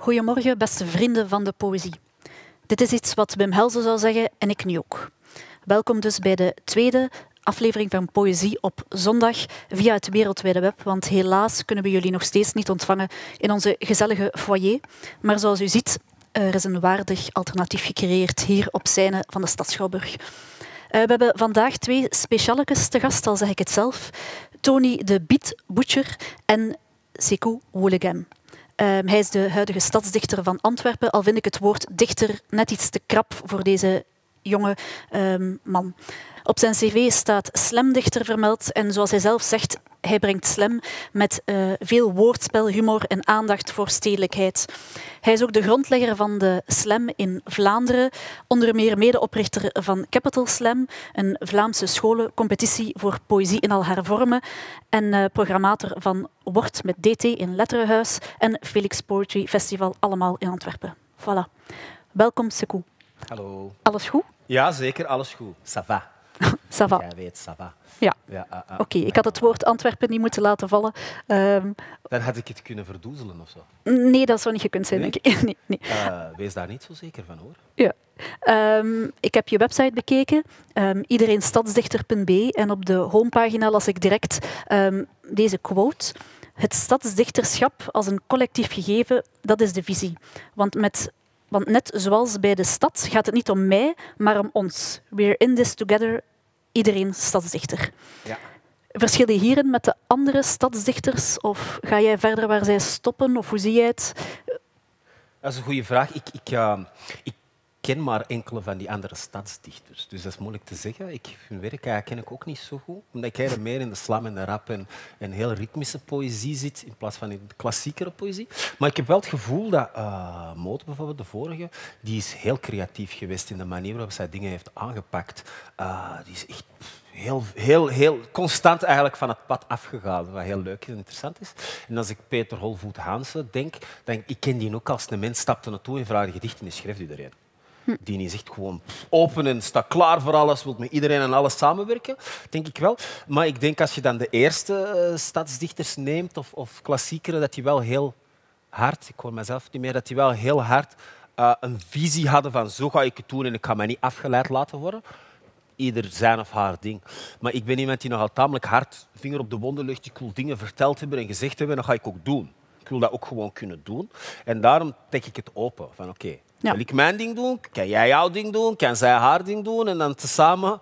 Goedemorgen, beste vrienden van de poëzie. Dit is iets wat Wim Helsen zou zeggen en ik nu ook. Welkom dus bij de tweede aflevering van Poëzie op zondag via het wereldwijde web, want helaas kunnen we jullie nog steeds niet ontvangen in onze gezellige foyer. Maar zoals u ziet, er is een waardig alternatief gecreëerd hier op scène van de Stad Schouwburg. We hebben vandaag twee specialekes te gast, al zeg ik het zelf. Tony de Beat Butcher en Sekou Ouellegem. Hij is de huidige stadsdichter van Antwerpen, al vind ik het woord dichter net iets te krap voor deze jonge man. Op zijn cv staat slamdichter vermeld en zoals hij zelf zegt, hij brengt slam met veel woordspel, humor en aandacht voor stedelijkheid. Hij is ook de grondlegger van de slam in Vlaanderen, onder meer medeoprichter van Capital Slam, een Vlaamse scholencompetitie voor poëzie in al haar vormen, en programmator van Word met DT in Letterenhuis en Felix Poetry Festival, allemaal in Antwerpen. Voilà. Welkom, Sekou. Hallo. Alles goed? Ja, zeker. Alles goed. Ça va. Ça va. Jij weet, ça va. Ja. Oké, ik had het woord Antwerpen niet moeten laten vallen. Dan had ik het kunnen verdoezelen of zo. Nee, dat zou niet gekund zijn, Nee? denk ik. Nee. Wees daar niet zo zeker van, hoor. Ja. Ik heb je website bekeken, iedereenstadsdichter.be, en op de homepagina las ik direct deze quote. Het stadsdichterschap als een collectief gegeven, dat is de visie. Want net zoals bij de stad gaat het niet om mij, maar om ons. We're in this together, iedereen stadsdichter. Ja. Verschil je hierin met de andere stadsdichters? Of ga jij verder waar zij stoppen? Of hoe zie jij het? Dat is een goede vraag. Ik ken maar enkele van die andere stadsdichters, dus dat is moeilijk te zeggen. Hun werk ken ik ook niet zo goed, omdat ik eigenlijk meer in de slam en de rap en heel ritmische poëzie zit, in plaats van in de klassiekere poëzie. Maar ik heb wel het gevoel dat Moot, bijvoorbeeld, de vorige, die is heel creatief geweest in de manier waarop zij dingen heeft aangepakt. Die is echt heel constant eigenlijk van het pad afgegaan, wat heel leuk en interessant is. En als ik Peter Holvoet-Hansen denk, ik ken die ook als een mens stapte naartoe en vraagde gedichten en schreef die erin. Die is echt gewoon open en staat klaar voor alles, wil met iedereen en alles samenwerken, denk ik wel. Maar ik denk als je dan de eerste stadsdichters neemt of klassiekeren, dat die wel heel hard, ik hoor mezelf niet meer, dat die wel heel hard een visie hadden van zo ga ik het doen en ik ga mij niet afgeleid laten worden. Ieder zijn of haar ding. Maar ik ben iemand die nogal tamelijk hard vinger op de wonden legt. Ik wil dingen verteld hebben en gezegd hebben, dat ga ik ook doen. Ik wil dat ook gewoon kunnen doen. En daarom trek ik het open. Van oké, wil ik mijn ding doen? Kan jij jouw ding doen? Kan zij haar ding doen? En dan tezamen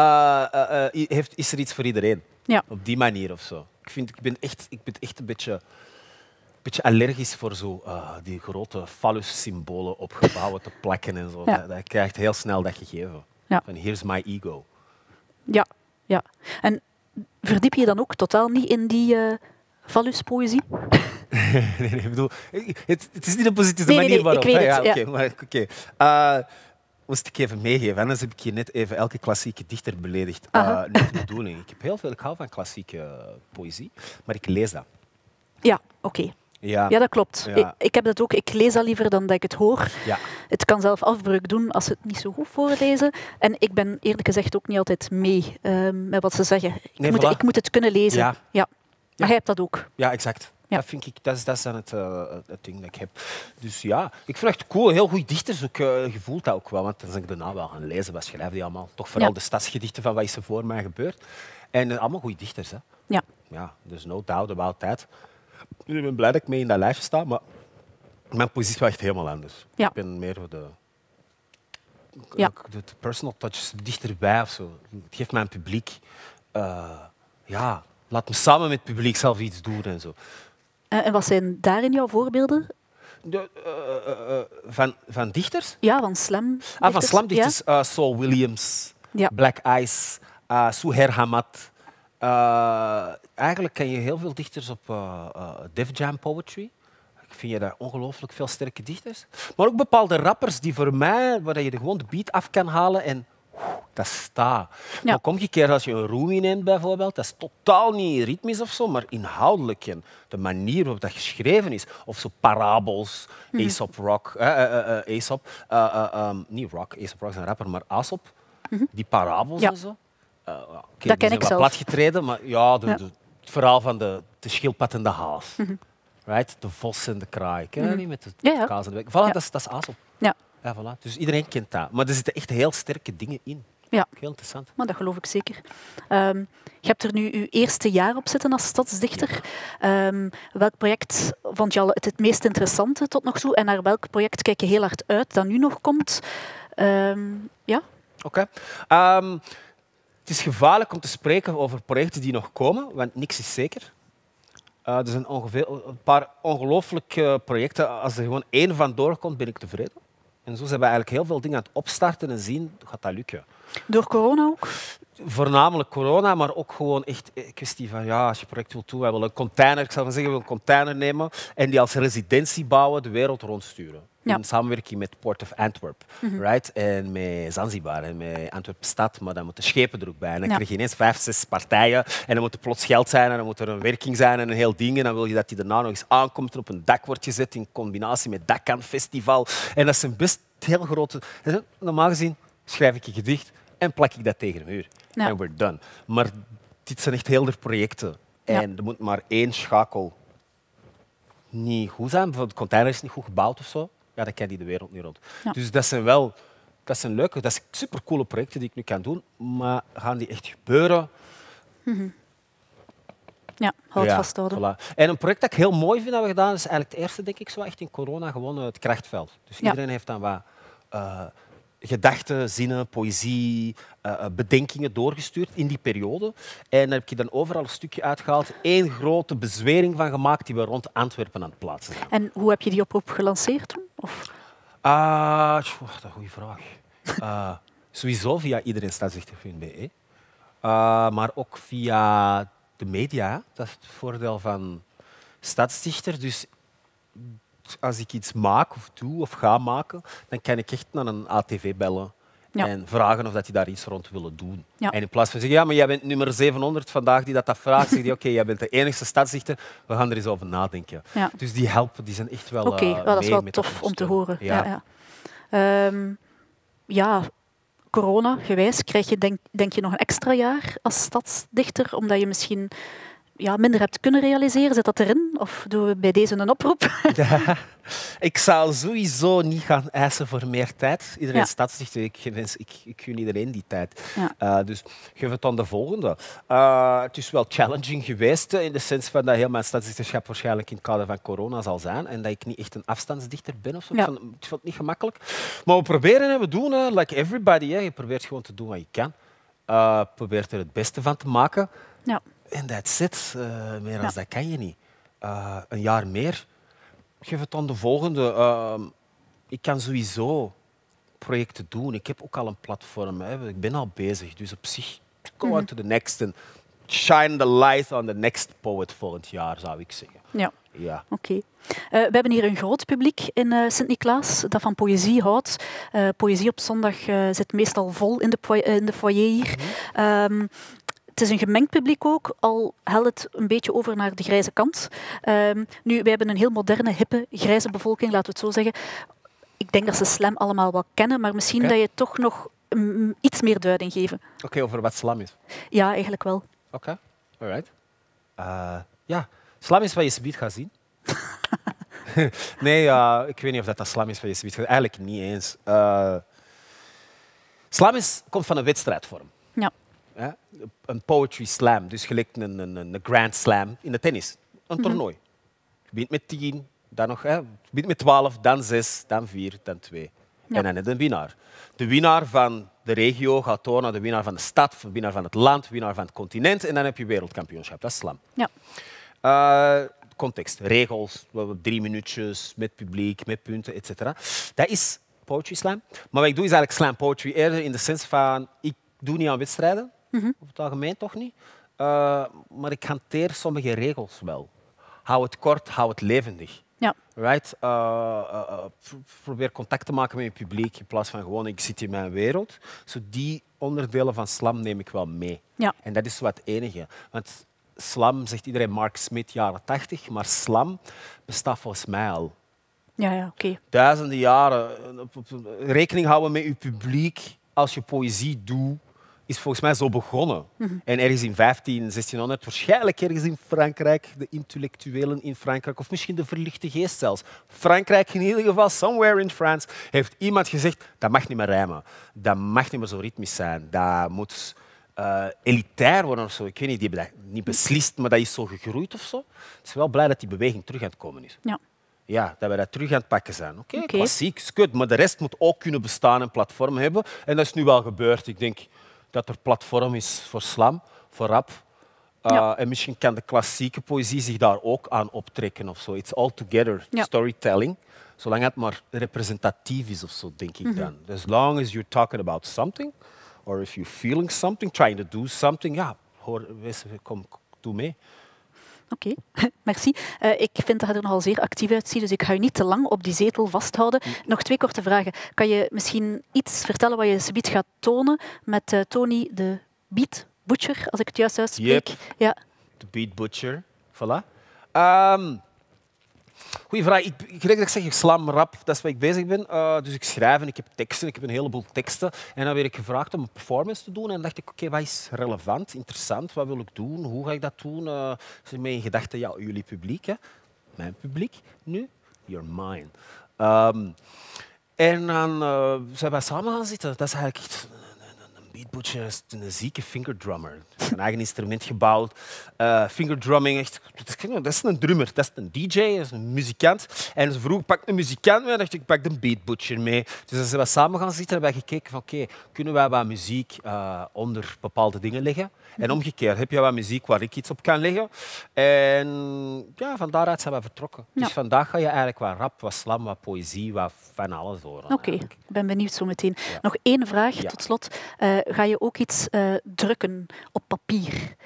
is er iets voor iedereen. Ja. Op die manier of zo. Ik ben echt een beetje allergisch voor zo, die grote phallus-symbolen op gebouwen te plakken en zo. Ja. Dat krijgt heel snel dat gegeven. Ja. Van here's my ego. Ja, ja. En verdiep je dan ook totaal niet in die Vallus-poëzie? Nee, ik bedoel, het is niet een positieve manier waarop. Ik weet het. Moest ik even meegeven, anders heb ik je net even elke klassieke dichter beledigd. Niet de bedoeling. Ik hou van klassieke poëzie, maar ik lees dat. Ja, oké. Ja, Ja, dat klopt. Ja. Ik heb dat ook. Ik lees dat liever dan dat ik het hoor. Ja. Het kan zelf afbreuk doen als ze het niet zo goed voorlezen. En ik ben eerlijk gezegd ook niet altijd mee met wat ze zeggen. Ik moet het kunnen lezen. Ja. Maar jij hebt dat ook. Ja, exact. Ja. Dat vind ik, dat is dan het ding dat ik heb. Dus ja, ik vind het echt cool. Heel goede dichters ook. Je voelt dat ook wel, want dan ben ik daarna wel gaan lezen. Wat schrijven die allemaal? Toch vooral de stadsgedichten van wat is er voor mij gebeurd. En allemaal goede dichters. Hè. Ja. Ja, dus no doubt about that. Ik ben blij dat ik mee in dat lijstje sta, maar mijn positie is wel echt helemaal anders. Ja. Ik ben meer voor de personal touch dichterbij of zo. Het geeft mij een publiek. Laat me samen met het publiek zelf iets doen en zo. En wat zijn daarin jouw voorbeelden? Van dichters? Ja, van slam. Van slamdichters. Ja? Saul Williams, Black Ice, Suher Hamad. Eigenlijk ken je heel veel dichters op Def Jam Poetry. Ik vind je daar ongelooflijk veel sterke dichters. Maar ook bepaalde rappers die voor mij, waar je gewoon de beat af kan halen en dat staat. Ja. Maar omgekeerd, als je een Rumi neemt bijvoorbeeld, dat is totaal niet ritmisch of zo, maar inhoudelijk. En de manier waarop dat geschreven is. Of zo parabels, Aesop Rock. Niet Rock, Aesop Rock is een rapper, maar Aesop. Die parabels en zo. Dat ken ik zelf. Platgetreden, maar ja, het verhaal van de schildpad en de haas. Right? De vos en de kraai. Ken je dat niet met de Ja. kaas en de wijk? Voilà, Ja. dat is ASOP. Ja. Ja, voilà. Dus iedereen kent dat. Maar er zitten echt heel sterke dingen in. Ja. Heel interessant. Maar dat geloof ik zeker. Je hebt er nu je eerste jaar op zitten als stadsdichter. Welk project vond je al het meest interessante tot nog toe? En naar welk project kijk je heel hard uit dat nu nog komt? Ja? Oké. Het is gevaarlijk om te spreken over projecten die nog komen, want niks is zeker. Er zijn ongeveer een paar ongelooflijke projecten. Als er gewoon één van doorkomt, ben ik tevreden. En zo zijn we eigenlijk heel veel dingen aan het opstarten en zien, gaat dat lukken. Door corona ook? Voornamelijk corona, maar ook gewoon echt een kwestie van, ja, als je project wilt doen, wij willen een container, ik zou maar zeggen, we willen een container nemen en die als residentie bouwen de wereld rondsturen. Ja. In samenwerking met Port of Antwerp, right? En met Zanzibar en met Antwerp-stad, maar dan moeten schepen er ook bij. En dan krijg je ineens 5, 6 partijen en dan moet er plots geld zijn en dan moet er een werking zijn en een heel ding. En dan wil je dat die daarna nog eens aankomt en op een dak wordt gezet in combinatie met Dakkan-festival. En dat zijn best heel grote... Normaal gezien schrijf ik een gedicht en plak ik dat tegen een muur. Ja. En we're done. Maar dit zijn echt heel projecten. Ja. En er moet maar één schakel niet goed zijn. Bijvoorbeeld de container is niet goed gebouwd of zo. Ja, dan kan die de wereld niet rond. Ja. Dus dat zijn leuke, dat zijn supercoole projecten die ik nu kan doen. Maar gaan die echt gebeuren? Ja, hou het Ja, vasthouden. voilà. En een project dat ik heel mooi vind dat we gedaan, is eigenlijk het eerste, denk ik, zo echt in corona, gewoon het krachtveld. Dus Ja. iedereen heeft dan wat gedachten, zinnen, poëzie, bedenkingen doorgestuurd in die periode. En daar heb ik dan overal een stukje uitgehaald. Eén grote bezwering van gemaakt die we rond Antwerpen aan het plaatsen zijn. En hoe heb je die oproep gelanceerd toen? Of? Wacht, een goede vraag. Sowieso via iedereenstadsdichter.be. Maar ook via de media. Hè. Dat is het voordeel van stadsdichter. Dus als ik iets maak of doe of ga maken, dan kan ik echt naar een ATV bellen Ja. en vragen of dat die daar iets rond willen doen. Ja. En in plaats van zeggen, ja, maar jij bent nummer 700 vandaag die dat vraagt, zeg je, oké, jij bent de enige stadsdichter, we gaan er eens over nadenken. Ja. Dus die helpen, die zijn echt wel Oké, dat is mee wel met tof om te ondersteunen. horen. Ja. Ja, corona gewijs, krijg je denk je nog een extra jaar als stadsdichter, omdat je misschien minder hebt kunnen realiseren? Zit dat erin? Of doen we bij deze een oproep? Ja, ik zou sowieso niet gaan eisen voor meer tijd. Iedereen Ja. stadsdichter, ik gun iedereen die tijd. Ja. Dus geef het dan de volgende. Het is wel challenging geweest, in de sens van dat heel mijn stadsdichterschap waarschijnlijk in het kader van corona zal zijn en dat ik niet echt een afstandsdichter ben. Of zo. Ja. Ik vond het niet gemakkelijk. Maar we proberen en we doen, like everybody. Hè. Je probeert gewoon te doen wat je kan. Probeert er het beste van te maken. Ja. En that's it. Meer dan dat kan je niet. Een jaar meer. Geef het dan de volgende. Ik kan sowieso projecten doen. Ik heb ook al een platform. Hè. Ik ben al bezig. Dus op zich, go on to the next. And shine the light on the next poet volgend jaar, zou ik zeggen. Ja. Ja. Oké. We hebben hier een groot publiek in Sint-Niklaas dat van poëzie houdt. Poëzie op zondag zit meestal vol in de foyer hier. Het is een gemengd publiek ook, al helt het een beetje over naar de grijze kant. Nu, wij hebben een heel moderne, hippe, grijze bevolking, laten we het zo zeggen. Ik denk dat ze slam allemaal wel kennen, maar misschien dat je toch nog iets meer duiding geven. Oké, over wat slam is. Ja, eigenlijk wel. Oké, alright. Ja, slam is wat je subiet gaat zien. Nee, ik weet niet of dat slam is wat je subiet gaat zien. Eigenlijk niet eens. Slam komt van een wedstrijdvorm. Ja. Ja, een poetry slam, dus gelijk een grand slam in de tennis. Een toernooi. Je begint met 10, dan nog, je begint met 12, dan 6, dan 4, dan 2. Ja. En dan net een winnaar. De winnaar van de regio gaat door naar de winnaar van de stad, de winnaar van het land, de winnaar van het continent en dan heb je wereldkampioenschap. Dat is slam. Ja. Context, regels, 3 minuutjes, met publiek, met punten, etc. Dat is poetry slam. Maar wat ik doe is eigenlijk slam poetry eerder in de sens van, ik doe niet aan wedstrijden. Op het algemeen toch niet. Maar ik hanteer sommige regels wel. Hou het kort, hou het levendig. Ja. Right? Probeer contact te maken met je publiek in plaats van gewoon ik zit in mijn wereld. Zo die onderdelen van slam neem ik wel mee. Ja. En dat is wat het enige. Want slam, zegt iedereen, Mark Smith, jaren 80, maar slam bestaat volgens mij al Ja, oké. duizenden jaren. Rekening houden met je publiek als je poëzie doet. is volgens mij zo begonnen. En ergens in 1600, waarschijnlijk ergens in Frankrijk, de intellectuelen in Frankrijk, of misschien de verlichte geest zelfs. Frankrijk in ieder geval, somewhere in France, heeft iemand gezegd, dat mag niet meer rijmen. Dat mag niet meer zo ritmisch zijn. Dat moet elitair worden of zo. Ik weet niet, die hebben dat niet beslist, maar dat is zo gegroeid of zo. Ik ben wel blij dat die beweging terug aan het komen is. Ja. Ja, dat we dat terug aan het pakken zijn. Oké, klassiek, is goed, maar de rest moet ook kunnen bestaan en platform hebben. En dat is nu wel gebeurd. Ik denk dat er platform is voor slam, voor rap. En misschien kan de klassieke poëzie zich daar ook aan optrekken of zo. It's all together, storytelling. Zolang het maar representatief is of zo, denk ik dan. As long as you're talking about something, or if you're feeling something, trying to do something, ja, kom, doe mee. Oké, merci. Ik vind dat je er nogal zeer actief uitziet, dus ik ga je niet te lang op die zetel vasthouden. Nog 2 korte vragen. Kan je misschien iets vertellen wat je subiet gaat tonen met Tony de Beat Butcher, als ik het juist uitspreek? Yep. Ja. De Beat Butcher, voilà. Goeie vraag. Ik zeg slam, rap, dat is waar ik bezig ben. Dus ik schrijf en ik heb teksten, ik heb een heleboel teksten. En dan werd ik gevraagd om een performance te doen. En dan dacht ik, oké, wat is relevant, interessant, wat wil ik doen, hoe ga ik dat doen? Dus met in gedachten, ja, jullie publiek, hè? Mijn publiek nu, you're mine. En dan zijn wij samen gaan zitten. Dat is eigenlijk echt... Beat Butcher is een zieke fingerdrummer. Een eigen instrument gebouwd. Fingerdrumming, echt, dat is een drummer, dat is een DJ, dat is een muzikant. En ze vroeg, pak een muzikant mee, en dacht ik, pak de Beat Butcher mee. Dus dan zijn we samen gaan zitten en hebben we gekeken van oké, kunnen wij wat muziek onder bepaalde dingen leggen? En omgekeerd, heb je wat muziek waar ik iets op kan leggen? En ja, van daaruit zijn we vertrokken. Dus vandaag ga je eigenlijk wat rap, wat slam, wat poëzie, wat van alles horen. Oké, ik ben benieuwd zo meteen. Nog 1 vraag tot slot. Ga je ook iets drukken op papier?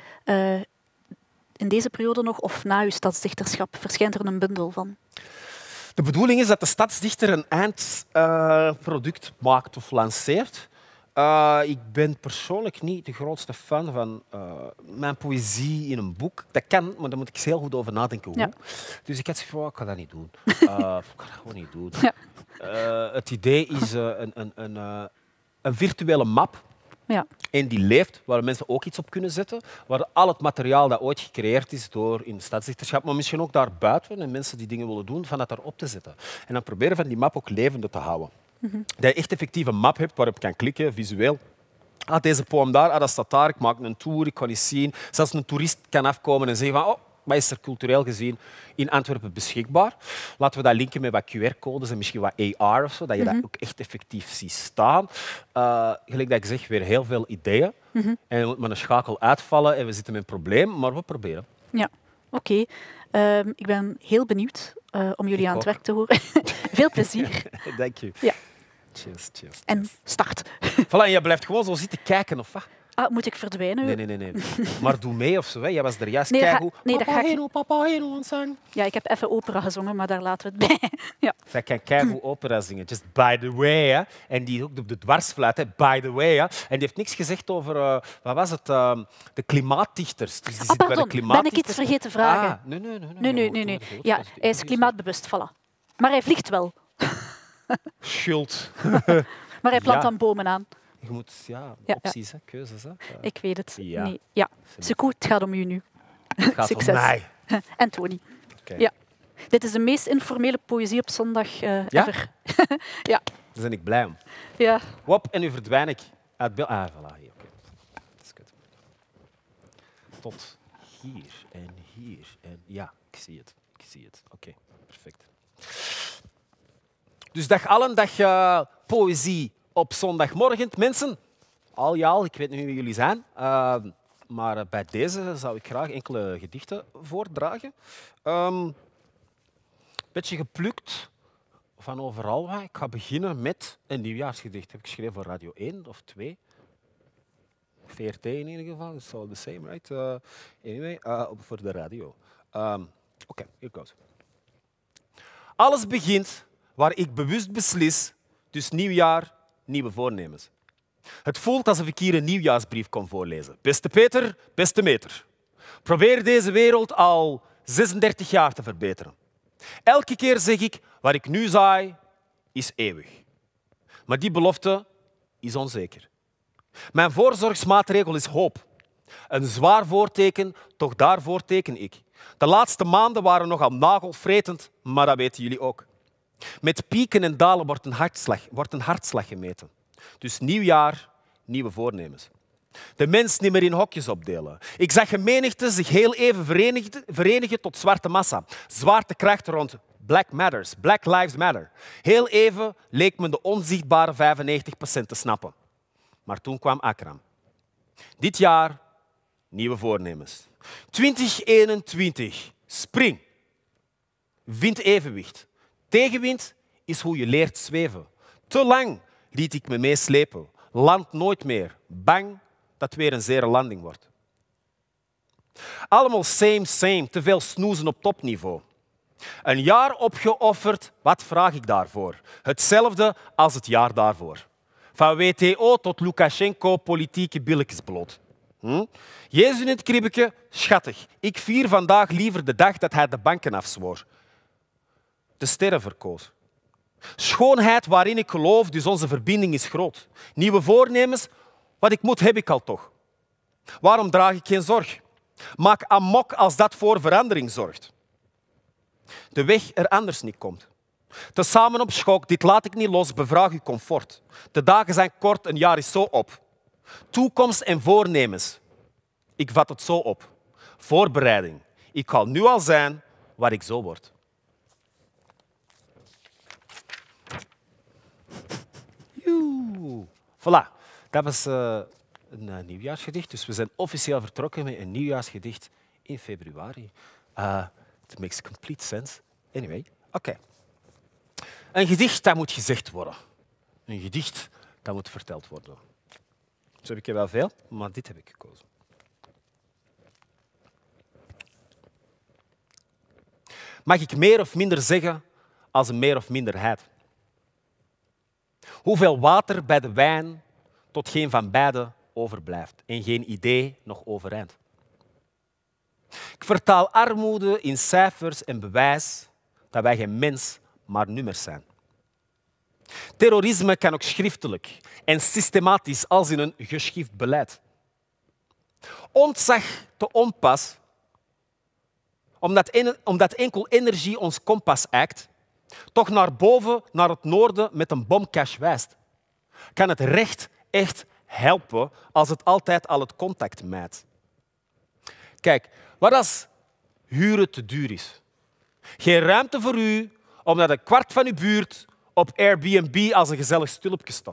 In deze periode nog of na je stadsdichterschap verschijnt er een bundel van? De bedoeling is dat de stadsdichter een eindproduct maakt of lanceert. Ik ben persoonlijk niet de grootste fan van mijn poëzie in een boek. Dat kan, maar daar moet ik heel goed over nadenken. Hoe. Dus ik had gezegd, ik ga dat niet doen. Ik ga dat gewoon niet doen. Het idee is een virtuele map. Ja. En die leeft, waar mensen ook iets op kunnen zetten, waar al het materiaal dat ooit gecreëerd is door in het stadsdichterschap, maar misschien ook daarbuiten en mensen die dingen willen doen, van dat daarop te zetten. En dan proberen van die map ook levende te houden. Dat je echt effectief een map hebt waarop je kan klikken, visueel. Deze poem daar, dat staat daar, ik maak een tour, ik kan iets zien. Zelfs een toerist kan afkomen en zeggen van, wat is er cultureel gezien in Antwerpen beschikbaar? Laten we dat linken met wat QR-codes en misschien wat AR of zo, dat je dat ook echt effectief ziet staan. Gelijk dat ik zeg, weer heel veel ideeën. En je moet maar een schakel uitvallen en we zitten met een probleem, maar we proberen. Ja, oké. Ik ben heel benieuwd om jullie aan het werk te horen. Veel plezier. Dank je. Ja. Cheers, cheers. En start. Voilà, en je blijft gewoon zo zitten kijken, of wat? Moet ik verdwijnen? Nee. Maar doe mee of zo. Hè. Jij was er juist Papa Heno aan het zingen. Ja, ik heb even opera gezongen, maar daar laten we het bij. Ja. Zij kan keigoed opera zingen. Just by the way. Hè. En die ook de dwarsfluit, hè. By the way. Hè. En die heeft niks gezegd over wat was het, de klimaatdichters. Dus die Pardon, ben ik iets vergeten vragen? Nee. Ja, hij is klimaatbewust, voilà. Maar hij vliegt wel. Schuld. Maar hij plant dan bomen aan. Je moet, opties, hè, keuzes. Hè. Ik weet het. Ja. Nee. Ja. Sekou, het gaat om u nu. Het gaat Succes. om mij. En Tony. Okay. Ja. Dit is de meest informele poëzie op zondag ever. Ja. Daar ben ik blij om. Ja. Wop, en nu verdwijn ik uit beeld. Voilà. Hier. Okay. Dat is goed. Tot hier en hier. En ja, ik zie het. Oké, perfect. Dus dag allen, dag poëzie op zondagmorgen. Mensen, al, ik weet niet wie jullie zijn, maar bij deze zou ik graag enkele gedichten voordragen. Beetje geplukt van overal. Ik ga beginnen met een nieuwjaarsgedicht. Heb ik geschreven voor Radio 1 of 2. VRT in ieder geval, it's all the same, right? Anyway, voor de radio. Oké, here goes. Alles begint waar ik bewust beslis, dus nieuwjaar, nieuwe voornemens. Het voelt alsof ik hier een nieuwjaarsbrief kon voorlezen. Beste Peter, beste meter. Probeer deze wereld al 36 jaar te verbeteren. Elke keer zeg ik, wat ik nu zaai, is eeuwig. Maar die belofte is onzeker. Mijn voorzorgsmaatregel is hoop. Een zwaar voorteken, toch daarvoor teken ik. De laatste maanden waren nogal nagelvretend, maar dat weten jullie ook. Met pieken en dalen wordt een hartslag gemeten. Dus nieuw jaar, nieuwe voornemens. De mens niet meer in hokjes opdelen. Ik zag menigte zich heel even verenigen tot zwarte massa. Zwaartekracht rond Black Lives Matter. Heel even leek men de onzichtbare 95% te snappen. Maar toen kwam Akram. Dit jaar, nieuwe voornemens. 2021, spring. Vind evenwicht. Tegenwind is hoe je leert zweven. Te lang liet ik me meeslepen. Land nooit meer. Bang dat weer een zere landing wordt. Allemaal same, te veel snoezen op topniveau. Een jaar opgeofferd, wat vraag ik daarvoor? Hetzelfde als het jaar daarvoor. Van WTO tot Lukashenko, politieke billetjes bloot. Jezus in het kribbeke, schattig. Ik vier vandaag liever de dag dat hij de banken afzwoor. De sterren verkoos. Schoonheid waarin ik geloof, dus onze verbinding is groot. Nieuwe voornemens, wat ik moet, heb ik al toch. Waarom draag ik geen zorg? Maak amok als dat voor verandering zorgt. De weg er anders niet komt. Tezamen op schok, dit laat ik niet los, bevraag uw comfort. De dagen zijn kort, een jaar is zo op. Toekomst en voornemens. Ik vat het zo op. Voorbereiding. Ik ga nu al zijn waar ik zo word. Voilà, dat was een nieuwjaarsgedicht. Dus we zijn officieel vertrokken met een nieuwjaarsgedicht in februari. It makes complete sense. Anyway, oké. Een gedicht dat moet gezegd worden. Een gedicht dat moet verteld worden. Zo heb ik er wel veel, maar dit heb ik gekozen. Mag ik meer of minder zeggen als een meer of minderheid? Hoeveel water bij de wijn tot geen van beiden overblijft en geen idee nog overeind. Ik vertaal armoede in cijfers en bewijs dat wij geen mens, maar nummers zijn. Terrorisme kan ook schriftelijk en systematisch als in een geschift beleid. Ontzag te onpas, omdat enkel energie ons kompas eikt, toch naar boven, naar het noorden met een bomcash wijst. Kan het recht echt helpen als het altijd al het contact mijt? Kijk, wat als huren te duur is? Geen ruimte voor u, omdat een kwart van uw buurt op Airbnb als een gezellig stulpje staat.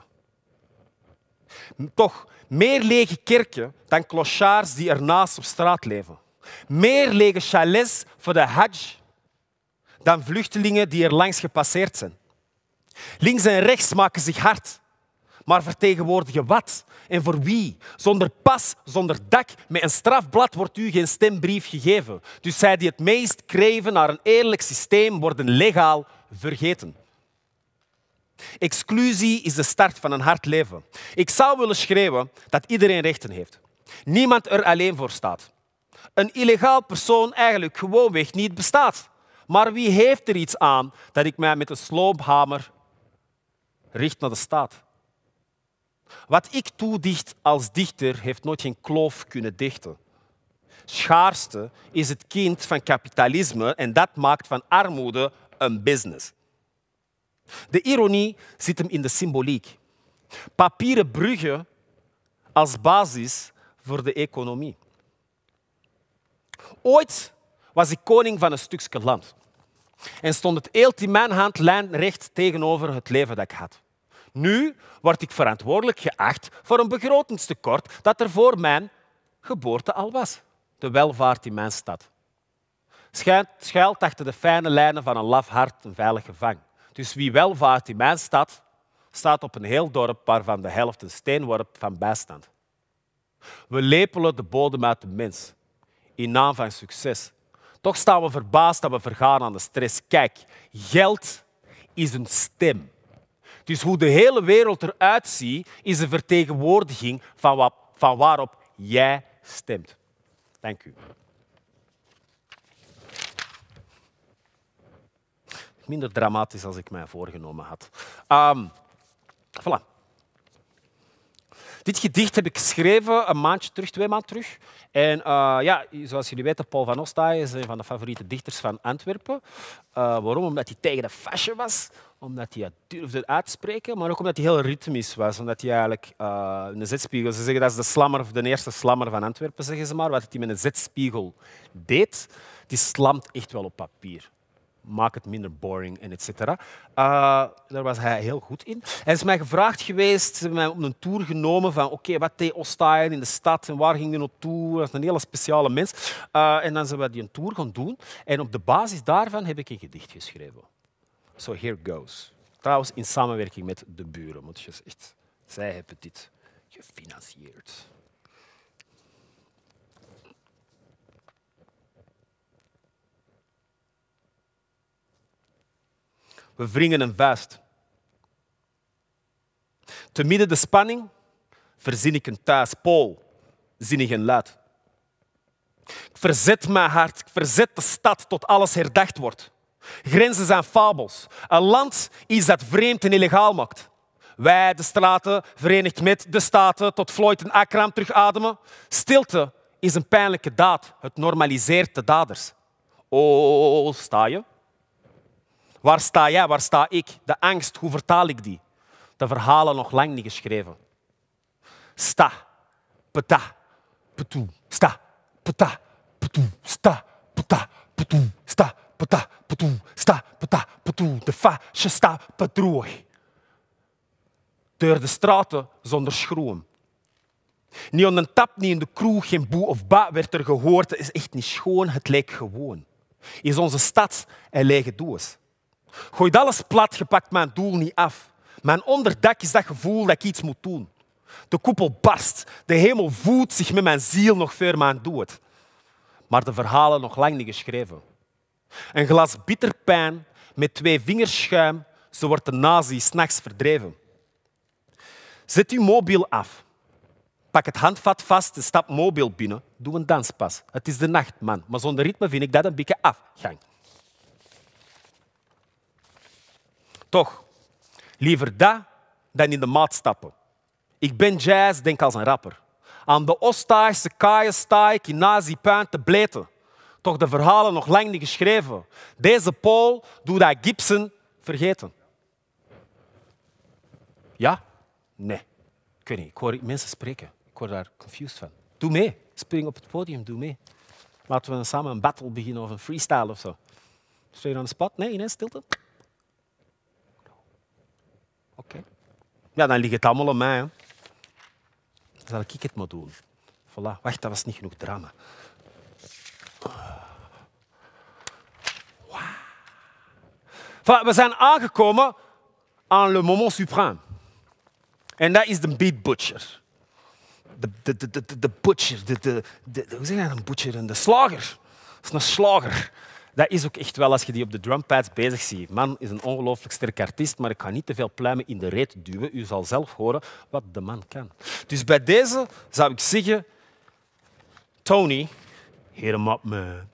Toch meer lege kerken dan clochards die ernaast op straat leven. Meer lege chalets voor de Hajj dan vluchtelingen die er langs gepasseerd zijn. Links en rechts maken zich hard, maar vertegenwoordigen wat en voor wie? Zonder pas, zonder dak, met een strafblad wordt u geen stembrief gegeven. Dus zij die het meest kreven naar een eerlijk systeem worden legaal vergeten. Exclusie is de start van een hard leven. Ik zou willen schreeuwen dat iedereen rechten heeft. Niemand er alleen voor staat. Een illegaal persoon eigenlijk gewoonweg niet bestaat. Maar wie heeft er iets aan dat ik mij met een sloophamer richt naar de staat? Wat ik toedicht als dichter heeft nooit geen kloof kunnen dichten. Schaarste is het kind van kapitalisme en dat maakt van armoede een business. De ironie zit hem in de symboliek. Papieren bruggen als basis voor de economie. Ooit was ik koning van een stukje land en stond het eelt in mijn hand lijnrecht tegenover het leven dat ik had. Nu word ik verantwoordelijk geacht voor een begrotingstekort dat er voor mijn geboorte al was. De welvaart in mijn stad. Schuilt achter de fijne lijnen van een laf hart een veilige vang. Dus wie welvaart in mijn stad, staat op een heel dorp waarvan de helft een steenworp van bijstand. We lepelen de bodem uit de mens in naam van succes. Toch staan we verbaasd dat we vergaan aan de stress. Kijk, geld is een stem. Dus hoe de hele wereld eruit ziet, is een vertegenwoordiging van waarop jij stemt. Dank u. Minder dramatisch als ik mij voorgenomen had. Voilà. Dit gedicht heb ik geschreven een maandje terug, 2 maanden terug. En ja, zoals jullie weten, Paul van Ostaaij is een van de favoriete dichters van Antwerpen. Waarom? Omdat hij tegen de fashion was, omdat hij het durfde uitspreken, maar ook omdat hij heel ritmisch was. Omdat hij eigenlijk een zetspiegel... Ze zeggen dat is de slammer, of de eerste slammer van Antwerpen, zeggen ze maar. Wat hij met een zetspiegel deed, die slamt echt wel op papier. Maak het minder boring en et cetera. Daar was hij heel goed in. Hij is mij gevraagd geweest, ze hebben mij op een tour genomen van oké, wat deed Ostaaij in de stad en waar ging hij naartoe? Dat is een hele speciale mens. En dan zijn we die een tour gaan doen. En op de basis daarvan heb ik een gedicht geschreven. So here goes. Trouwens in samenwerking met de buren, moet je echt. Zij hebben dit gefinancierd. We wringen een vuist. Te midden de spanning verzin ik een thuis. Paul, zinnig en luid. Ik verzet mijn hart, ik verzet de stad tot alles herdacht wordt. Grenzen zijn fabels. Een land is dat vreemd en illegaal maakt. Wij, de straten, verenigd met de staten, tot Floyd en Akram terugademen. Stilte is een pijnlijke daad. Het normaliseert de daders. Oh, sta je? Waar sta jij? Waar sta ik? De angst, hoe vertaal ik die? De verhalen nog lang niet geschreven. Sta, peta, petoe, sta, peta, petoe, sta, peta, petoe, sta, peta, petoe, sta, peta, petoe. De fasje sta pedroeg. Door de straten zonder schroeven. Niet aan een tap, niet in de kroeg, geen boe of ba werd er gehoord. Het is echt niet schoon, het leek gewoon. Is onze stad een lege doos. Gooit alles plat, je pakt mijn doel niet af. Mijn onderdak is dat gevoel dat ik iets moet doen. De koepel barst, de hemel voedt zich met mijn ziel nog voor mijn dood. Maar de verhalen nog lang niet geschreven. Een glas bitter pijn met 2 vingers schuim, zo wordt de nazi 's nachts verdreven. Zet uw mobiel af. Pak het handvat vast en stap mobiel binnen. Doe een danspas. Het is de nacht, man. Maar zonder ritme vind ik dat een beetje afgang. Toch, liever dat dan in de maat stappen. Ik ben jazz, denk als een rapper. Aan de Ostaagse kaaien sta ik in nazi-puin te bleten. Toch de verhalen nog lang niet geschreven. Deze Paul doet dat Gibson vergeten. Ja? Nee. Ik weet niet, ik hoor mensen spreken. Ik word daar confused van. Doe mee. Spring op het podium, doe mee. Laten we samen een battle beginnen of een freestyle of zo. Straight on the spot? Nee, stilte. Oké. Ja, dan ligt het allemaal aan mij. Hè. Dan zal ik het maar doen. Voilà. Wacht, dat was niet genoeg drama. Wow. Voilà, we zijn aangekomen aan le moment suprême. En dat is de beat butcher. De butcher. Hoe zeg je dat, een butcher? De slager. Dat is een slager. Dat is ook echt wel als je die op de drumpads bezig ziet. Man is een ongelooflijk sterk artiest, maar ik ga niet te veel pluimen in de reet duwen. U zal zelf horen wat de man kan. Dus bij deze zou ik zeggen... Tony, hit him up, man.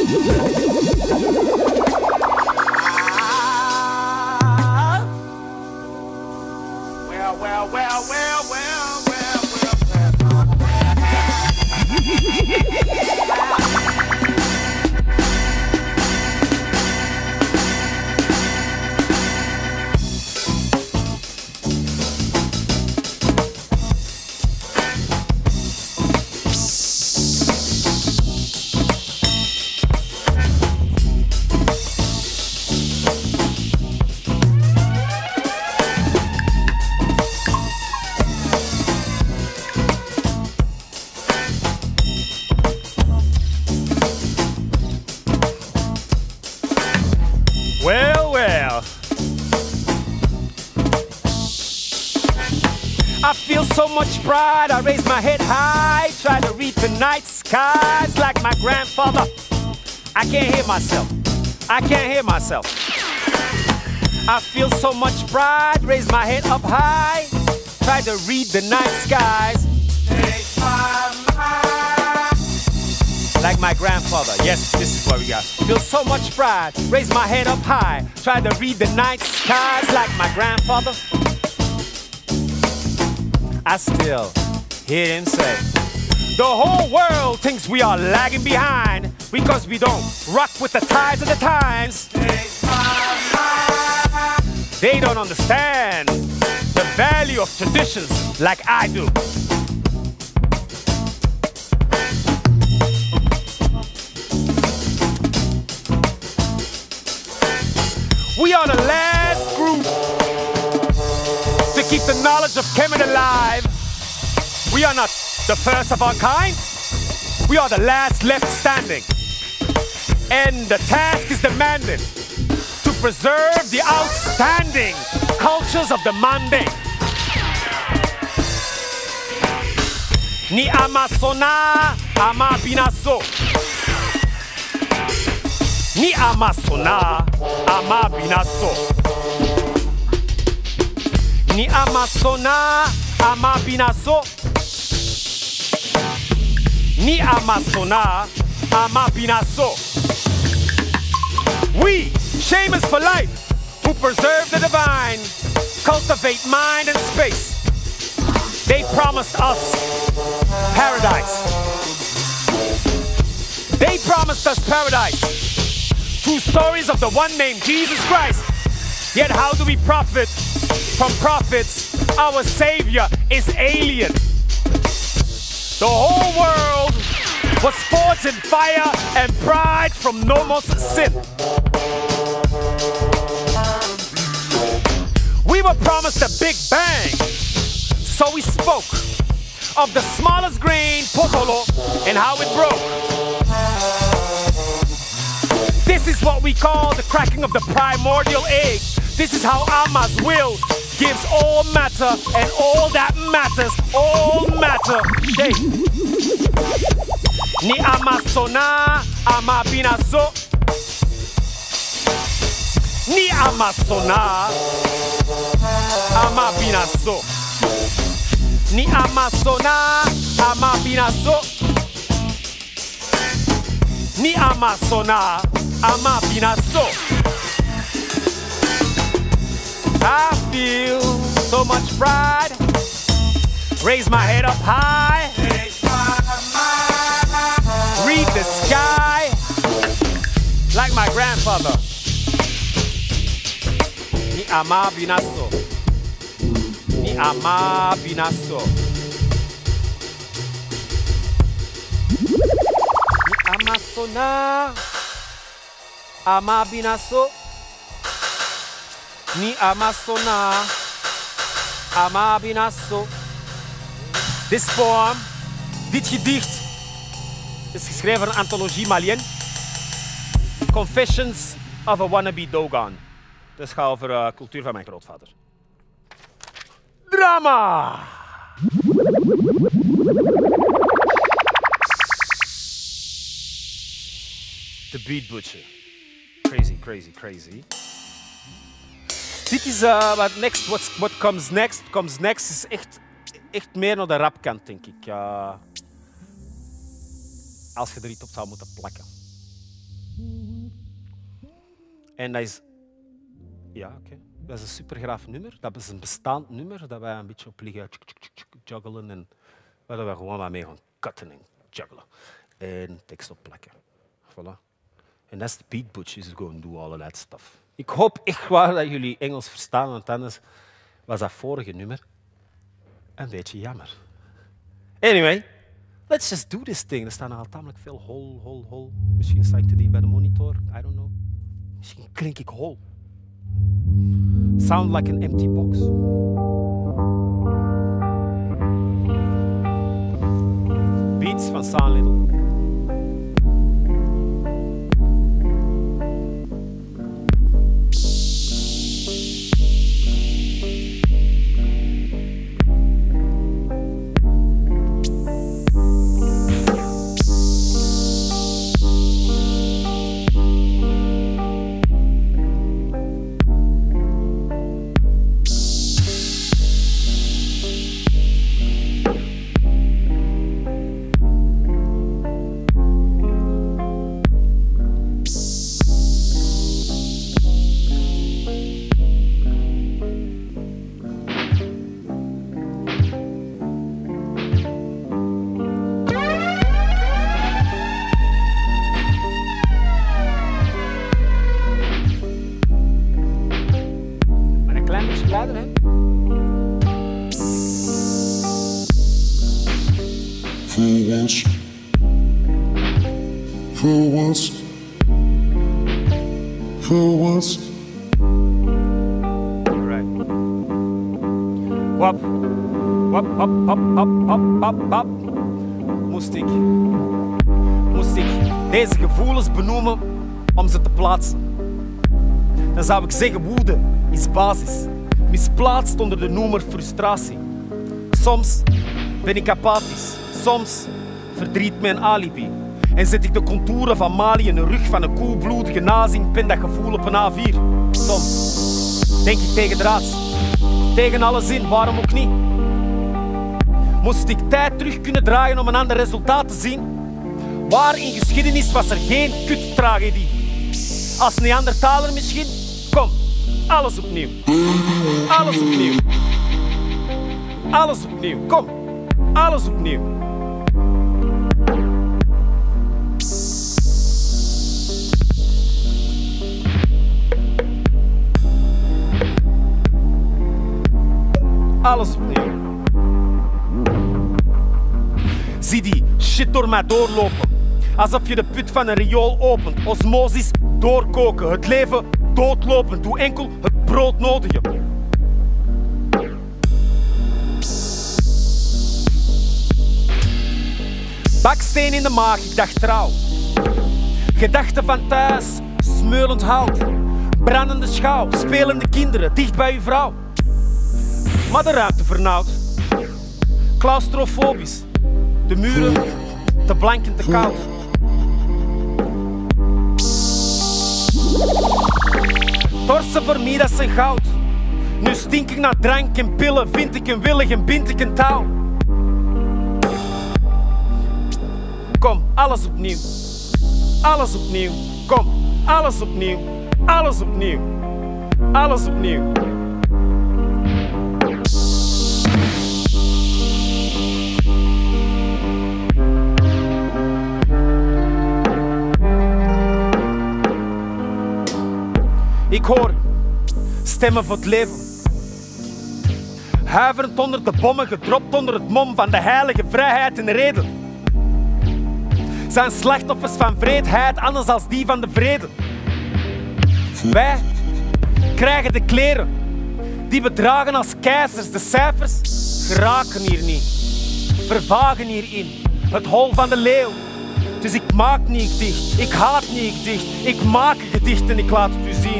Well, well. I feel so much pride, I raise my head high, try to read the night skies like my grandfather. I can't hear myself. I can't hear myself. I feel so much pride, raise my head up high, try to read the night skies. Take my mind. Like my grandfather. Yes, this is what we got. Feel so much pride, raise my head up high, try to read the night skies like my grandfather. I still hear him say, the whole world thinks we are lagging behind because we don't rock with the tides of the times. They don't understand the value of traditions like I do. We are the last group to keep the knowledge of Kemet alive. We are not the first of our kind. We are the last left standing. And the task is demanded to preserve the outstanding cultures of the mundane. Ni Amazona, Amabinaso. Ni Amazona, Amabinaso. Ni Amazona, Amabinaso. Ni Amazona, Amabinaso. We, shamans for life, who preserve the divine, cultivate mind and space. They promised us paradise. They promised us paradise through stories of the one named Jesus Christ. Yet how do we profit from prophets? Our Savior is alien. The whole world was forged in fire and pride from Nomos sin. We were promised a big bang, so we spoke of the smallest grain, potolo, and how it broke. This is what we call the cracking of the primordial egg. This is how Ama's will gives all matter, and all that matters, all matter shape. Ni Amazona, Amabinaso. Ni Amazona, Amabinaso. Ni Amazona, Amabinaso. Ni Amazona, Amabinaso. I feel so much pride. Raise my head up high. Read the sky like my grandfather. Ni Amabinaso. Ni Amabinaso. Ni Amazona, Amabinaso. Ni Amazona, Amabinaso. This poem, dit gedicht, is geschreven voor een antologie Malien. Confessions of a Wannabe Dogon. Dat gaat over cultuur van mijn grootvader. Drama! The Beat Butcher. Crazy, crazy, crazy. Dit is what comes next. Comes next is echt meer naar de rapkant, denk ik. Als je er iets op zou moeten plakken. En dat is... Ja, oké. Dat is een supergraaf nummer. Dat is een bestaand nummer dat wij een beetje op liggen juggelen en waar we gewoon wat mee gaan cutten en juggelen. En tekst opplakken. Voilà. En dat is de Beat Butch, is going to do all of that stuff. Ik hoop echt waar dat jullie Engels verstaan, want anders was dat vorige nummer een beetje jammer. Anyway, let's just do this thing. Er staan al tamelijk veel hol. Misschien sta ik te diep bij de monitor, I don't know. Misschien klink ik hol. Sound like an empty box. Beats van Sound Little. For once. Right. Wap. Moest ik deze gevoelens benoemen om ze te plaatsen, dan zou ik zeggen woede is basis, misplaatst onder de noemer frustratie. Soms ben ik apathisch, soms verdriet mijn alibi. En zet ik de contouren van Mali in de rug van een koelbloedige nazi en pen dat gevoel op een A4. Soms denk ik tegen draads, tegen alles in, waarom ook niet? Moest ik tijd terug kunnen draaien om een ander resultaat te zien? Waar in geschiedenis was er geen kuttragedie? Als Neandertaler misschien? Kom, alles opnieuw. Alles opnieuw. Alles opnieuw, kom, alles opnieuw. Alles opnieuw. Zie die shit door mij doorlopen. Alsof je de put van een riool opent. Osmosis doorkoken. Het leven doodlopen. Doe enkel het broodnodige. Baksteen in de maag, ik dacht trouw. Gedachten van thuis, smeulend hout. Brandende schouw, spelende kinderen, dicht bij uw vrouw. Maar de ruimte vernauwd. Claustrofobisch. De muren te blank en te koud. Torsen voor mij, dat zijn goud. Nu stink ik naar drank en pillen. Vind ik een willig en bind ik een touw. Kom, alles opnieuw. Alles opnieuw. Kom, alles opnieuw. Alles opnieuw. Alles opnieuw. Ik hoor stemmen voor het leven. Huiverend onder de bommen, gedropt onder het mom van de heilige vrijheid en reden. Zijn slachtoffers van vreedheid, anders als die van de vrede. Wij krijgen de kleren die we dragen als keizers. De cijfers geraken hier niet, vervagen hierin. Het hol van de leeuw. Dus ik maak niet dicht, ik haat niet dicht. Ik maak een gedicht en ik laat het u zien.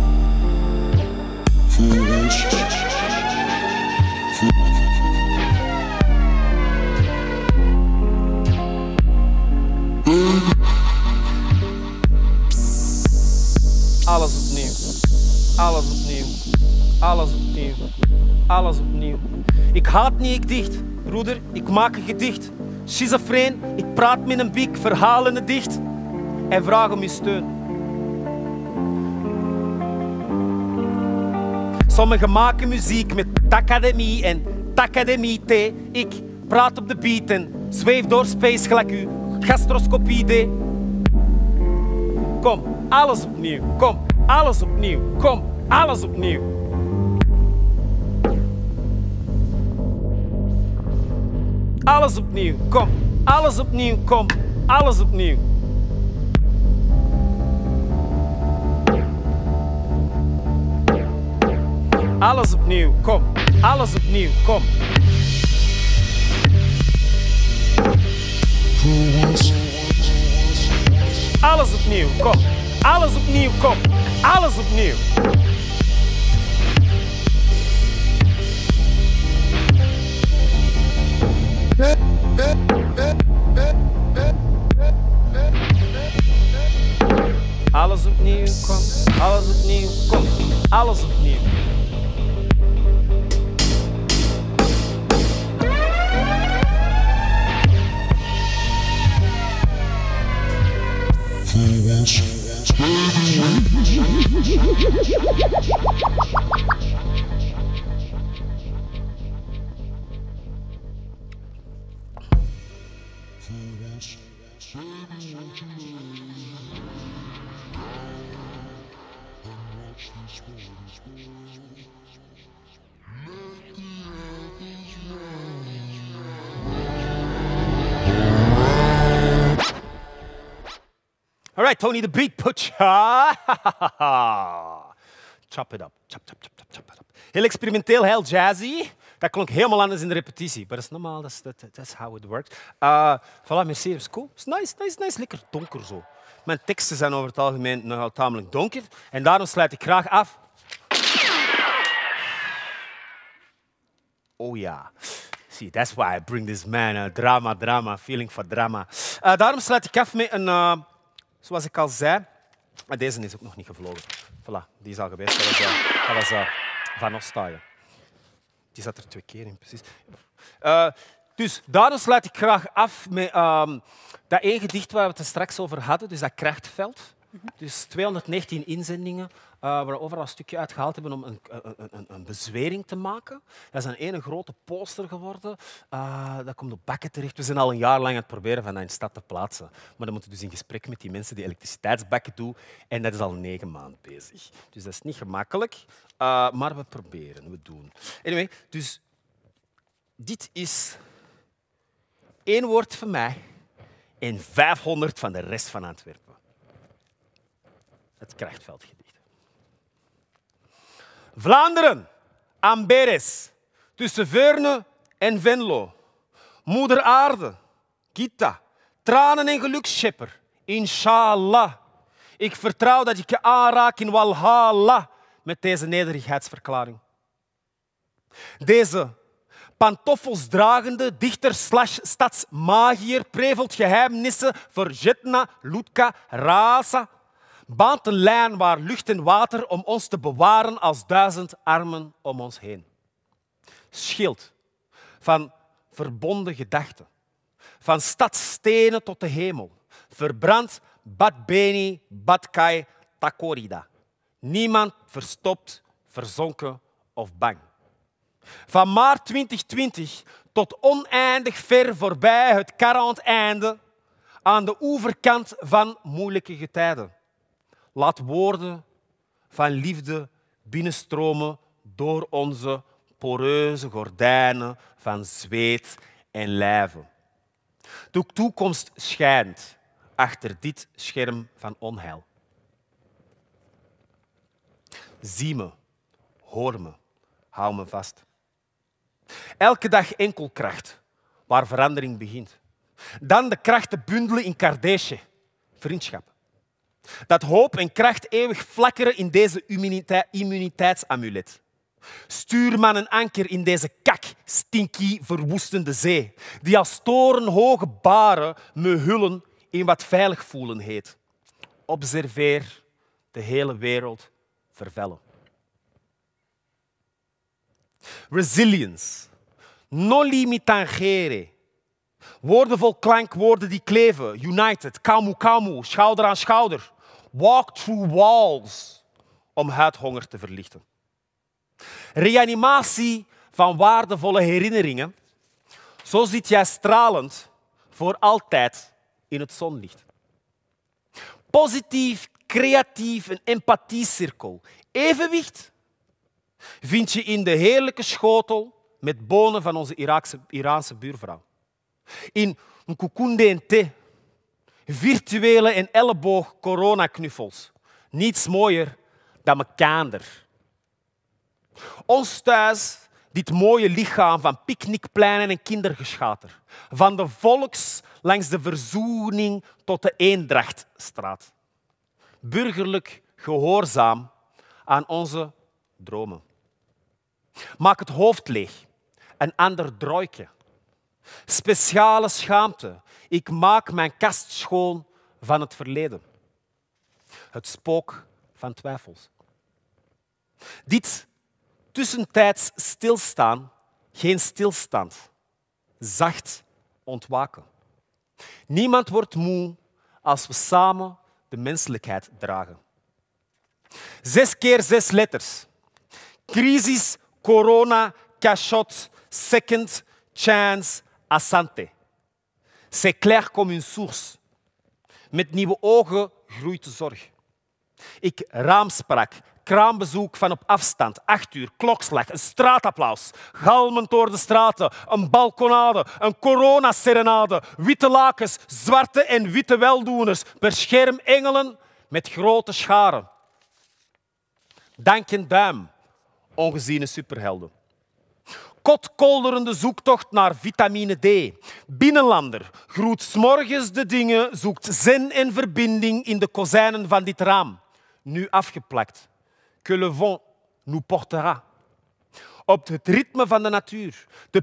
Alles opnieuw, alles opnieuw, alles opnieuw, alles opnieuw. Ik haat niet, ik dicht, broeder, ik maak een gedicht. Schizofreen, ik praat met een biek, verhalen het dicht en vraag om je steun. Sommigen maken muziek met academie en academie. Ik praat op de beat en zweef door space gelijk uw gastroscopie deed. Kom, alles opnieuw. Kom, alles opnieuw. Kom, alles opnieuw. Alles opnieuw. Kom, alles opnieuw. Kom, alles opnieuw. Alles opnieuw. Kom, alles opnieuw. Kom. Alles opnieuw. Kom, alles opnieuw. Kom, alles opnieuw. Alles opnieuw, kom, alles opnieuw, kom, alles opnieuw. All right, Tony the Beat Butcher. Chop it up. Chop it up. Heel experimenteel, heel jazzy. Dat klonk helemaal anders in de repetitie. Maar dat is normaal, that's how it works. Voilà, merci, dat is cool. Dat is nice. Lekker donker zo. Mijn teksten zijn over het algemeen nogal tamelijk donker. En daarom sluit ik graag af. Oh ja. See, that's why I bring this man. Drama, feeling for drama. Daarom sluit ik af met een... zoals ik al zei... Deze is ook nog niet gevlogen. Voilà, die is al geweest. Dat was Van Ostaaien. Die zat er 2 keer in, precies. Dus daarom sluit ik graag af met dat één gedicht waar we het er straks over hadden, dus dat krachtveld. Dus 219 inzendingen waar we overal een stukje uitgehaald hebben om een bezwering te maken. Dat is een ene grote poster geworden. Dat komt op bakken terecht. We zijn al een jaar lang aan het proberen van dat in de stad te plaatsen. Maar dan moeten we dus in gesprek met die mensen die elektriciteitsbakken doen. En dat is al 9 maanden bezig. Dus dat is niet gemakkelijk. Maar we proberen, we doen. Anyway, dus dit is 1 woord van mij en 500 van de rest van Antwerpen. Het krachtveldgedicht. Vlaanderen, Amberes, tussen Veurne en Venlo. Moeder aarde, Gita, tranen en geluksschepper, inshallah. Ik vertrouw dat ik je aanraak in Walhalla met deze nederigheidsverklaring. Deze pantoffelsdragende dichter/stadsmagier prevelt geheimnissen voor Jetna, Lutka, Rasa. Baant een lijn waar lucht en water om ons te bewaren als 1000 armen om ons heen. Schild van verbonden gedachten, van stadstenen tot de hemel, verbrand Bad Beni, Bad Kai, Takorida. Niemand verstopt, verzonken of bang. Van maart 2020 tot oneindig ver voorbij het 40 einde aan de oeverkant van moeilijke getijden. Laat woorden van liefde binnenstromen door onze poreuze gordijnen van zweet en lijven. De toekomst schijnt achter dit scherm van onheil. Zie me, hoor me, hou me vast. Elke dag enkel kracht, waar verandering begint. Dan de krachten bundelen in Kardashe, vriendschap. Dat hoop en kracht eeuwig flakkeren in deze immuniteitsamulet. Stuur maar een anker in deze stinky, verwoestende zee, die als torenhoge baren me hullen in wat veilig voelen heet. Observeer de hele wereld vervellen. Resilience. Noli me tangere. Woorden vol klankwoorden die kleven. United. Kamu kamu. Schouder aan schouder. Walk through walls. Om huidhonger te verlichten. Reanimatie van waardevolle herinneringen. Zo zit jij stralend voor altijd in het zonlicht. Positief, creatief en empathiecirkel. Evenwicht vind je in de heerlijke schotel met bonen van onze Iraanse buurvrouw. In Nkukunde en thee, virtuele en elleboog coronaknuffels. Niets mooier dan mekander. Ons thuis, dit mooie lichaam van picknickpleinen en kindergeschater. Van de volks langs de verzoening tot de Eendrachtstraat. Burgerlijk gehoorzaam aan onze dromen. Maak het hoofd leeg. Een ander drooitje. Speciale schaamte. Ik maak mijn kast schoon van het verleden. Het spook van twijfels. Dit tussentijds stilstaan, geen stilstand. Zacht ontwaken. Niemand wordt moe als we samen de menselijkheid dragen. 6 keer 6 letters. Crisis, corona, cachot, second chance, asante. C'est clair comme une source. Met nieuwe ogen groeit de zorg. Ik raamsprak, kraambezoek van op afstand, 8 uur, klokslag, een straatapplaus, galmend door de straten, een balkonade, een coronaserenade, witte lakens, zwarte en witte weldoeners, per scherm engelen met grote scharen. Dank en duim, ongeziene superhelden. Kotkolderende zoektocht naar vitamine D. Binnenlander groet 's morgens de dingen, zoekt zen en verbinding in de kozijnen van dit raam. Nu afgeplakt. Que le vent nous portera. Op het ritme van de natuur. De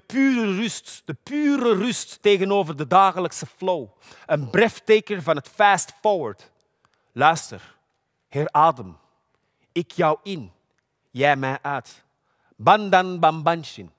pure rust tegenover de dagelijkse flow. Een breathtaker van het fast forward. Luister, heradem. Ik jou in, jij mij uit. Bandan bambanshin.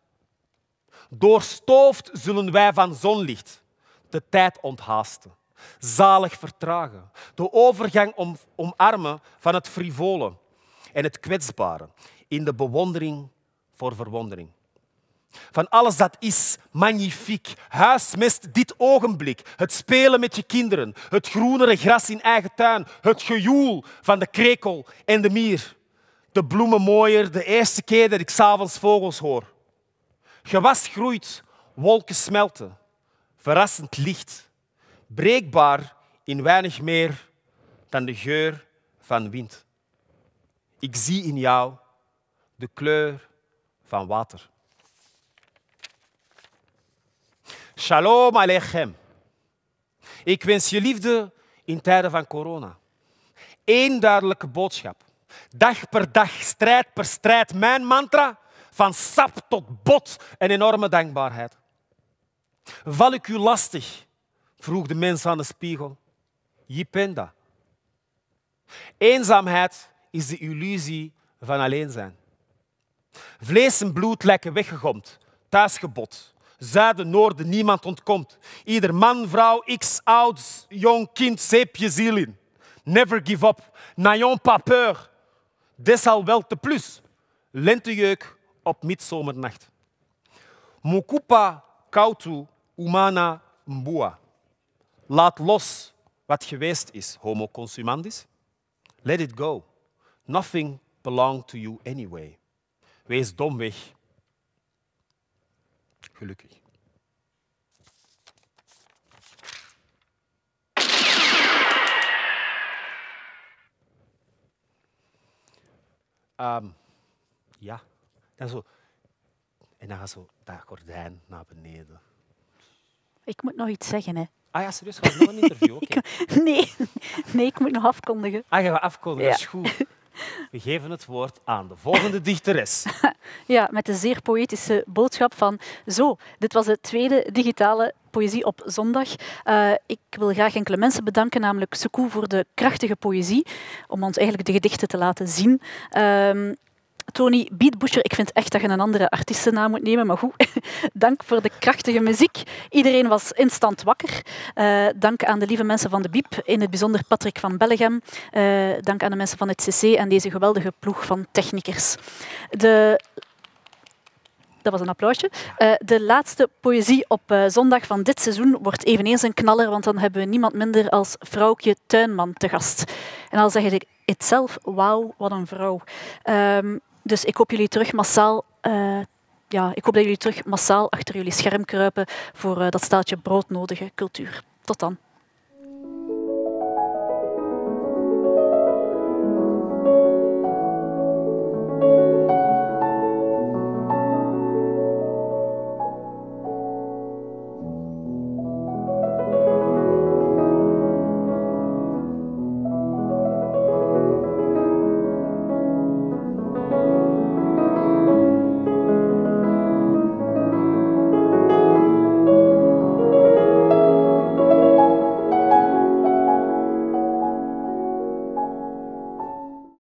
Doorstoofd zullen wij van zonlicht de tijd onthaasten. Zalig vertragen. De overgang omarmen van het frivole en het kwetsbare in de bewondering voor verwondering. Van alles dat is magnifiek. Huismest dit ogenblik. Het spelen met je kinderen. Het groenere gras in eigen tuin. Het gejoel van de krekel en de mier. De bloemen mooier de eerste keer dat ik 's avonds vogels hoor. Gewas groeit, wolken smelten. Verrassend licht. Breekbaar in weinig meer dan de geur van wind. Ik zie in jou de kleur van water. Shalom Aleichem. Ik wens je liefde in tijden van corona. Eén duidelijke boodschap. Dag per dag, strijd per strijd. Mijn mantra, van sap tot bot en enorme dankbaarheid. Val ik u lastig? Vroeg de mens aan de spiegel. Jipenda. Eenzaamheid is de illusie van alleen zijn. Vlees en bloed lijken weggegomd, thuisgebod. Zuiden, noorden, niemand ontkomt. Ieder man, vrouw, x, oud, jong, kind, zeep je ziel in. Never give up. N'ayons pas peur. Desal wel te plus. Lentejeuk op midzomernacht. Mokupa kautu umana mbua. Laat los wat geweest is, homo consumandis. Let it go. Nothing belongs to you anyway. Wees domweg gelukkig. Ja, en zo. En dan gaat zo dat gordijn naar beneden. Ik moet nog iets zeggen, hè. Ah ja, serieus? Gaat nog een interview? Okay. Nee, ik moet nog afkondigen. Ah, je gaat afkondigen, Ja. dat is goed. We geven het woord aan de volgende dichteres. Ja, met de zeer poëtische boodschap van zo, dit was de tweede digitale poëzie op zondag. Ik wil graag enkele mensen bedanken, namelijk Sekou voor de krachtige poëzie, om ons eigenlijk de gedichten te laten zien. Tony Beatbusher, ik vind echt dat je een andere artiestennaam moet nemen, maar goed. Dank voor de krachtige muziek. Iedereen was instant wakker. Dank aan de lieve mensen van de Biep, in het bijzonder Patrick van Bellegem. Dank aan de mensen van het CC en deze geweldige ploeg van technikers. Dat was een applausje. De laatste poëzie op zondag van dit seizoen wordt eveneens een knaller, want dan hebben we niemand minder als Vrouwtje Tuinman te gast. En dan zeg ik het zelf, wauw, wat een vrouw. Dus ik hoop jullie terug massaal... ik hoop dat jullie terug massaal achter jullie scherm kruipen voor dat staaltje broodnodige cultuur. Tot dan.